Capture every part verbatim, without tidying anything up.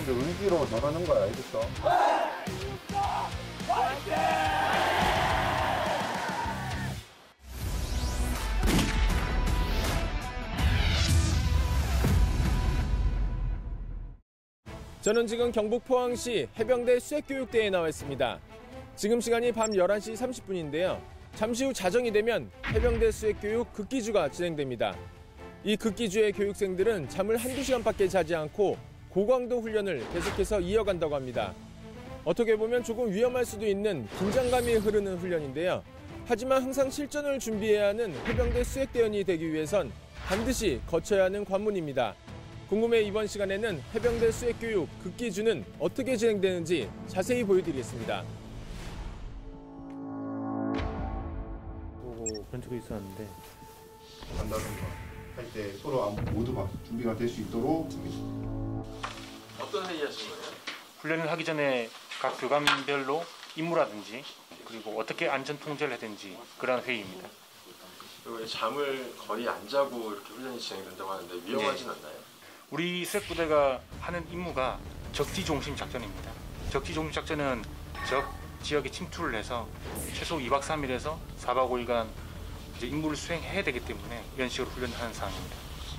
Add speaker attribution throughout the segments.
Speaker 1: 여러분들 의지로 누르는 거야, 알겠어?
Speaker 2: 저는 지금 경북 포항시 해병대 수색교육대에 나와 있습니다. 지금 시간이 밤 열한 시 삼십 분인데요. 잠시 후 자정이 되면 해병대 수색교육 극기주가 진행됩니다. 이 극기주의 교육생들은 잠을 한두 시간밖에 자지 않고 고강도 훈련을 계속해서 이어간다고 합니다. 어떻게 보면 조금 위험할 수도 있는 긴장감이 흐르는 훈련인데요. 하지만 항상 실전을 준비해야 하는 해병대 수색대원이 되기 위해선 반드시 거쳐야 하는 관문입니다. 궁금해 이번 시간에는 해병대 수색교육 극기주는 어떻게 진행되는지 자세히 보여드리겠습니다.
Speaker 3: 보고 본 적이 있었는데
Speaker 1: 간다든가 할 때 서로 모두 준비가 될 수 있도록.
Speaker 2: 어떤 회의 하신 거예요?
Speaker 3: 훈련을 하기 전에 각 교관별로 임무라든지 그리고 어떻게 안전 통제를 해야 되는지 그런 회의입니다.
Speaker 2: 그리고 잠을 거의 안 자고 이렇게 훈련이 진행된다고 하는데 위험하진 네. 않나요?
Speaker 3: 우리 수색부대가 하는 임무가 적지 중심 작전입니다. 적지 중심 작전은 적 지역에 침투를 해서 최소 이 박 삼 일에서 사 박 오 일간 이제 임무를 수행해야 되기 때문에 이런 식으로 훈련을 하는 상황입니다.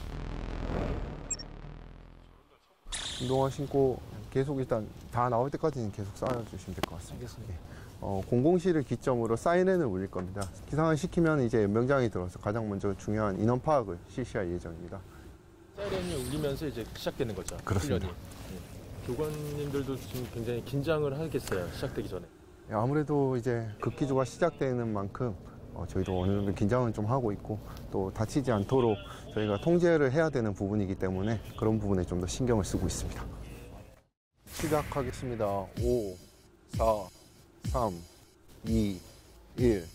Speaker 1: 운동화 신고 계속 일단 다 나올 때까지는 계속 쌓아주시면 될 것 같습니다. 예. 어, 공공실을 기점으로 사이렌을 울릴 겁니다. 기상을 시키면 이제 연병장이 들어서 가장 먼저 중요한 인원 파악을 실시할 예정입니다.
Speaker 2: 사이렌이 울리면서 이제 시작되는 거죠.
Speaker 1: 그렇습니다.
Speaker 2: 훈련이. 네. 교관님들도 지금 굉장히 긴장을 하겠어요. 시작되기 전에.
Speaker 1: 예, 아무래도 이제 극기주가 시작되는 만큼 어, 저희도 어느 정도 긴장은 좀 하고 있고 또 다치지 않도록 저희가 통제를 해야 되는 부분이기 때문에 그런 부분에 좀 더 신경을 쓰고 있습니다. 시작하겠습니다. 오, 사, 삼, 이, 일.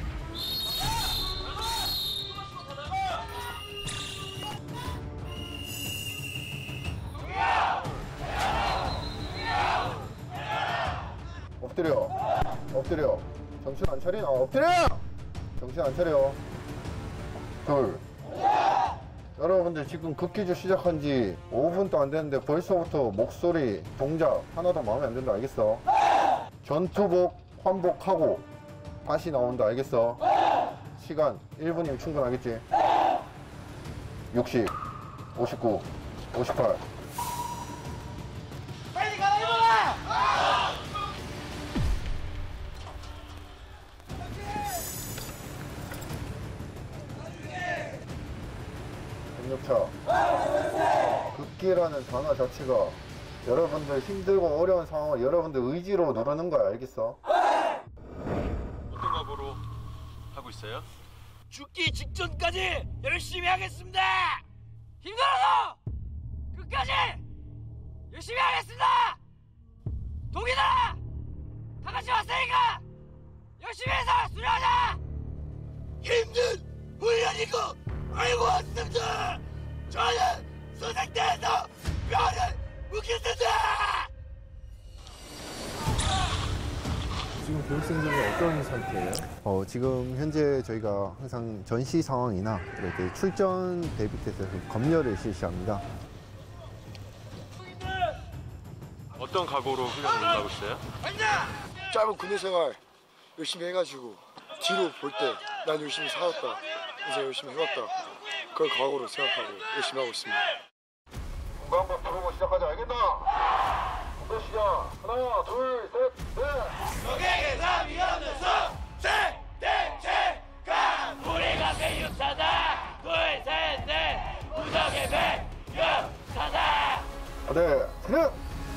Speaker 1: 엎드려. 엎드려. 정신 안 차리나? 엎드려! 정신 안 차려. 둘. 여러분들 지금 극기주 시작한 지 오 분도 안 됐는데 벌써부터 목소리, 동작 하나도 마음에 안 든다, 알겠어? 전투복 환복하고 다시 나온다, 알겠어? 시간 일 분이면 충분하겠지? 육십, 오십구, 오십팔.
Speaker 4: 빨리 가라, 이놈아!
Speaker 1: 차 극기라는 단어 자체가 여러분들 힘들고 어려운 상황을 여러분들 의지로 누르는 거야, 알겠어?
Speaker 2: 어떤 각오로 하고 있어요?
Speaker 4: 죽기 직전까지 열심히 하겠습니다! 힘들어도 끝까지 열심히 하겠습니다! 동이들아! 다 같이 왔으니까 열심히 해서 수련하자! 힘든 훈련이고 알고 왔습니다! 저는 수색대에서 뼈를 묵겠습니다!
Speaker 2: 지금 교육생들은 어떤 상태예요?
Speaker 1: 어, 지금 현재 저희가 항상 전시 상황이나 이렇게 출전 대비 때에서 검열을 실시합니다.
Speaker 2: 어떤 각오로 훈련을 임하고 있어요?
Speaker 5: 짧은 군대 생활 열심히 해가지고 뒤로 볼 때 난 열심히 살았다, 인생 열심히 해왔다, 그걸 각오로 생각하고 열심히 하고 있습니다.
Speaker 1: 공부 한번 부르고 시작하자, 알겠나? 공부 시작! 하나, 둘, 셋, 넷!
Speaker 4: 적에게서 위험해서 생대체감 우리가 백육사다 둘셋넷 우적의 백육사다
Speaker 1: 네, 차렷!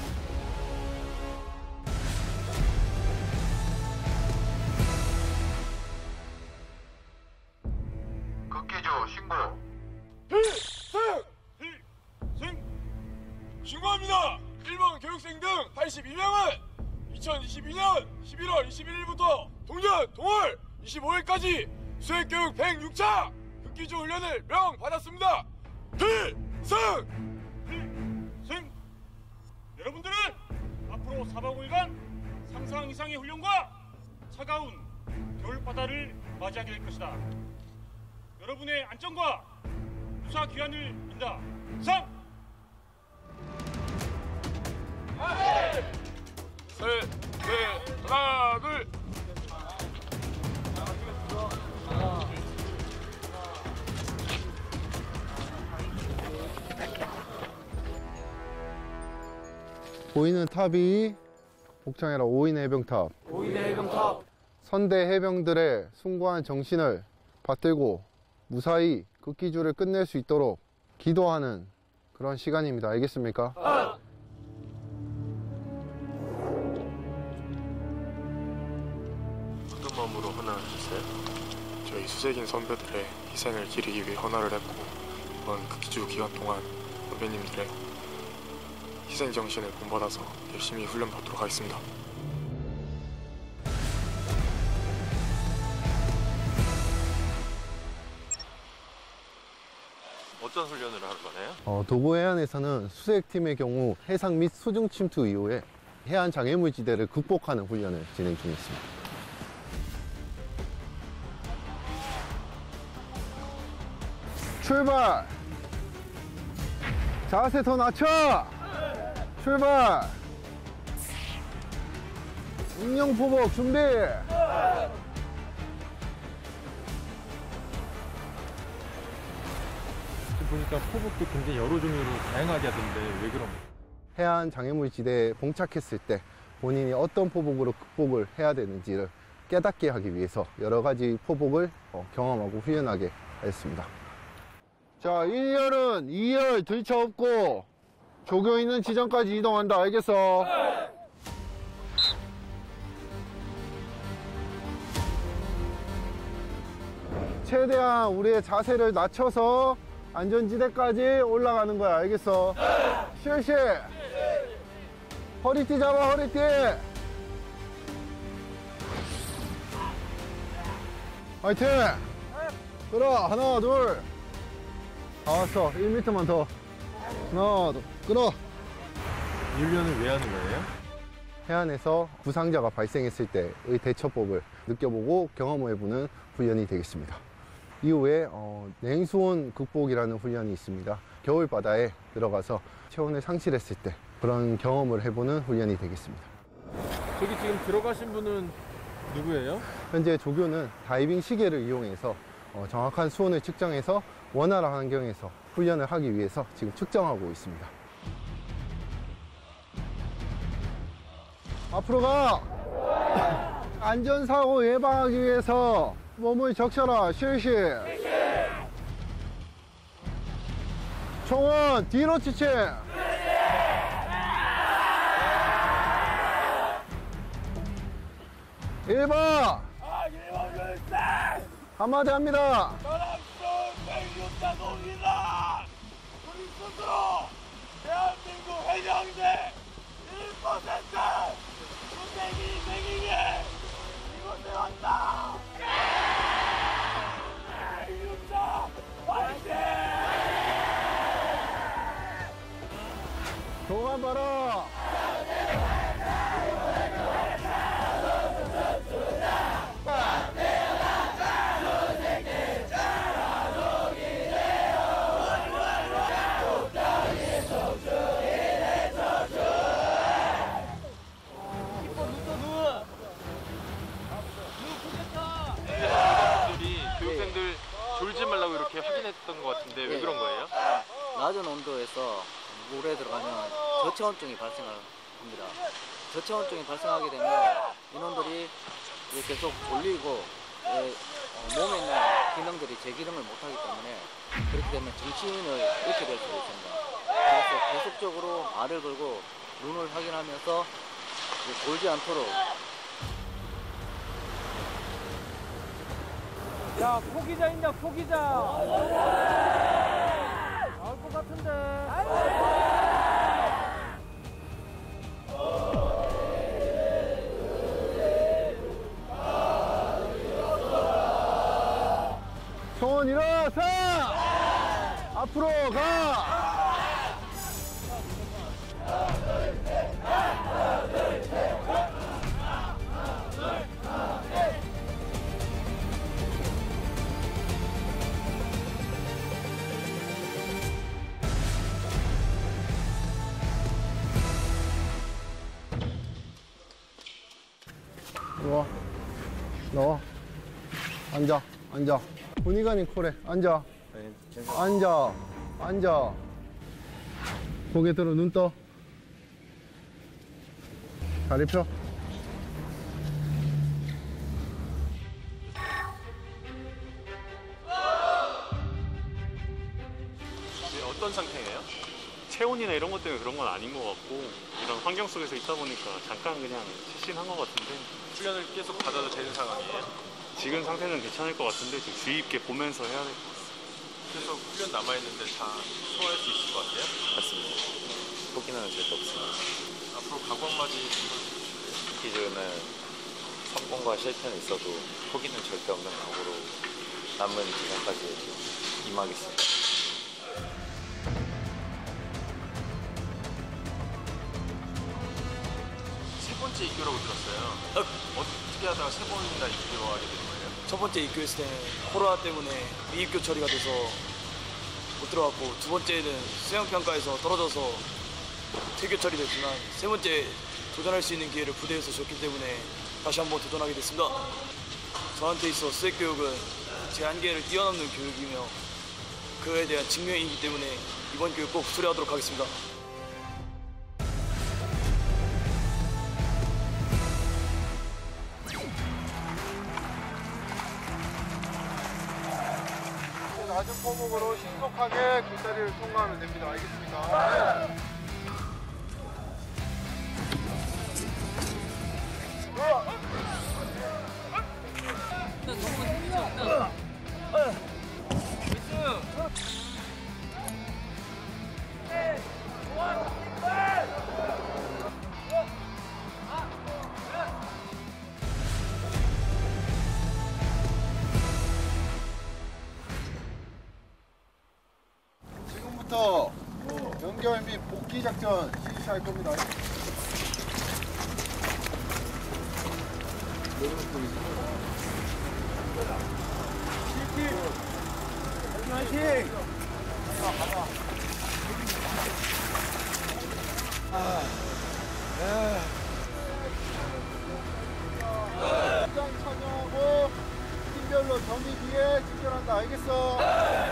Speaker 1: 극기주 신고.
Speaker 6: 필승! 필승! 신고합니다! 일본 교육생 등 팔십이 명은 이천이십이 년 십일월 이십일일부터 동년 동월 이십오일까지 수행교육 백육 차 극기주 훈련을 명받았습니다. 필승! 필승! 여러분들은 앞으로 사 박 오 일간 상상 이상의 훈련과 차가운 겨울바다를 맞이하게 될 것이다. 여러분의 안전과 무사 귀환을 빈다. 상! 셋, 넷, 하나, 둘.
Speaker 1: 보이는 탑이 복창해라 오인 해병탑.
Speaker 2: 오인 해병탑.
Speaker 1: 선대 해병들의 숭고한 정신을 받들고 무사히 극기주를 끝낼 수 있도록 기도하는 그런 시간입니다. 알겠습니까?
Speaker 6: 어떤 마음으로 헌화하셨어요?
Speaker 5: 저희 수색인 선배들의 희생을 기리기 위해 헌화를 했고 이번 극기주 기간 동안 선배님들의 희생 정신을 본받아서 열심히 훈련 받도록 하겠습니다.
Speaker 6: 어떤 훈련을 하는 거나요?
Speaker 1: 어, 도보 해안에서는 수색팀의 경우 해상 및 수중 침투 이후에 해안 장애물지대를 극복하는 훈련을 진행 중에 있습니다. 출발! 자세 더 낮춰! 출발! 응용 포복 준비!
Speaker 7: 보니까 포복도 굉장히 여러 종류로 다양하게 하던데 왜 그런 거예요?
Speaker 1: 해안 장애물지대에 봉착했을 때 본인이 어떤 포복으로 극복을 해야 되는지를 깨닫게 하기 위해서 여러 가지 포복을 어, 경험하고 훈련하게 했습니다. 자, 일 열은 이 열 들쳐업고 조교 있는 지점까지 이동한다. 알겠어? 최대한 우리의 자세를 낮춰서 안전지대까지 올라가는 거야. 알겠어? 실시! 허리띠 잡아, 허리띠! 화이팅! 끌어! 하나, 둘! 다 왔어. 일 미터만 더. 하나, 둘, 끌어!
Speaker 7: 이 훈련을 왜 하는 거예요?
Speaker 1: 해안에서 부상자가 발생했을 때의 대처법을 느껴보고 경험해보는 훈련이 되겠습니다. 이후에 어, 냉수온 극복이라는 훈련이 있습니다. 겨울 바다에 들어가서 체온을 상실했을 때 그런 경험을 해보는 훈련이 되겠습니다.
Speaker 2: 저기 지금 들어가신 분은 누구예요?
Speaker 1: 현재 조교는 다이빙 시계를 이용해서 어, 정확한 수온을 측정해서 원활한 환경에서 훈련을 하기 위해서 지금 측정하고 있습니다. 앞으로 가! 안전사고 예방하기 위해서 몸을 적셔라. 실시. 총원 뒤로 지침. 일 번 한마디 합니다.
Speaker 4: 백육자동이다. 우리 스스로 대한민국 해병대 일 퍼센트 군대기 생기게 이곳에 왔다. 백육자 화이팅!
Speaker 1: 동안 봐라.
Speaker 6: 교육생들 졸지 말라고 이렇게 확인했던 것 같은데 왜 그런 거예요?
Speaker 8: 낮은 온도에서 물에 들어가면 저체온증이 발생을 합니다. 저체온증이 발생하게 되면 인원들이 계속 졸리고 예, 어, 몸에 있는 기능들이 제기능을 못하기 때문에 그렇게 되면 정신을 잃게 될 수가 있습니다. 그래서 계속적으로 알을 걸고 눈을 확인하면서 졸지 않도록.
Speaker 9: 야, 포기자 있냐, 포기자. 나올 것 같은데.
Speaker 1: 총원 일어서! 앞으로 가! 나와. 나와. 앉아. 앉아. 분위관이 쿨해. 앉아. 앉아. 앉아. 고개 들어. 눈 떠. 다리 펴.
Speaker 6: 어떤 상태예요? 체온이나 이런 것 때문에 그런 건 아닌 것 같고 이런 환경 속에서 있다 보니까 잠깐 그냥 실신한 것 같은데
Speaker 7: 훈련을 계속 받아도 되는 상황이에요?
Speaker 6: 지금 상태는 괜찮을 것 같은데 좀 주의 깊게 보면서 해야 될 것 같습니다.
Speaker 7: 계속 훈련 남아있는데 다 소화할 수 있을 것 같아요?
Speaker 10: 맞습니다. 포기는 절대 없습니다.
Speaker 7: 앞으로 각오 한마디
Speaker 10: 기준은 성공과 실패는 있어도 포기는 절대 없는 각오로 남은 기간까지 임하겠습니다.
Speaker 7: 세 번째 입교라고 들었어요. 어떻게 하다가 세 번이나 입교로 하게 된 거예요?
Speaker 11: 첫 번째 입교했을 때는 코로나 때문에 미입교 처리가 돼서 못 들어갔고, 두 번째는 수행평가에서 떨어져서 퇴교 처리됐지만, 세 번째 도전할 수 있는 기회를 부대에서 줬기 때문에 다시 한번 도전하게 됐습니다. 저한테 있어 수행교육은 제 한계를 뛰어넘는 교육이며 그에 대한 증명이기 때문에 이번 교육 꼭 수료하도록 하겠습니다.
Speaker 1: 낮은 포목으로 신속하게 뒷다리를 통과하면 됩니다. 알겠습니까? 지금부터 연결 및 복귀 작전 실시할 겁니다. 파이팅! 현장 참여하고 팀별로 경기 뒤에 집결한다. 알겠어?